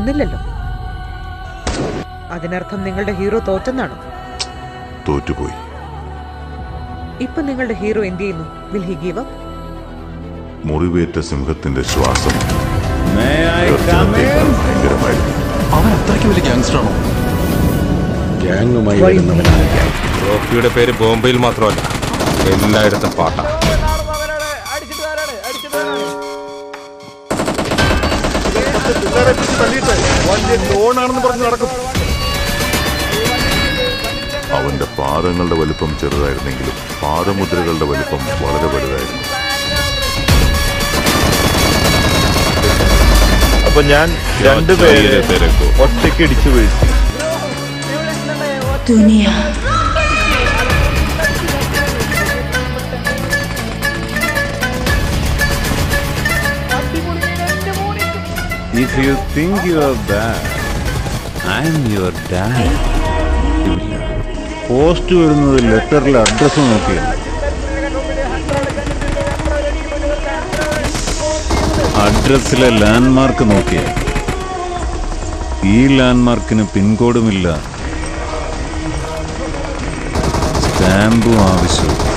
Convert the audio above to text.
കൊന്നില്ലല്ലോ. അതിനർത്ഥം നിങ്ങളുടെ ഹീറോ തോറ്റെന്നാണോ? തോറ്റുപോയി. ഇപ്പൊ നിങ്ങളുടെ ഹീറോ എന്ത് ചെയ്യുന്നു? Will he give up? മുറിവേറ്റ സിംഹത്തിന്റെ ശ്വാസം ഭയങ്കരമായിരുന്നു. അവൻ അത്രയ്ക്ക് വലിയ ഗാങ്സ്റ്ററാണോ? ഗ്യാങ്ങുമായി വരുന്നവനാണ് ഗ്യാങ്. റോക്കിയുടെ പേര് ബോംബെയിൽ മാത്രമല്ല, എല്ലായിടത്തും പാട്ടാ. വലിയ ലോണാണെന്ന് പറഞ്ഞ് നടക്കും. അവന്റെ പാദങ്ങളുടെ വലിപ്പം ചെറുതായിരുന്നെങ്കിലും പാദമുദ്രകളുടെ വലിപ്പം വളരെ വലുതായിരുന്നു. അപ്പൊ ഞാൻ രണ്ടുപേരെ ഒറ്റയ്ക്ക് ഇടിച്ചു വീഴ്ത്തി. If you think you are bad, I am your dad. Post വരുന്നത് ലെറ്ററിലെ അഡ്രസ് നോക്കിയാണ്. അഡ്രസ്സിലെ ലാൻഡ്മാർക്ക് നോക്കിയാണ്. ഈ ലാൻഡ്മാർക്കിന് പിൻകോഡുമില്ല, സ്റ്റാമ്പും ആവശ്യം.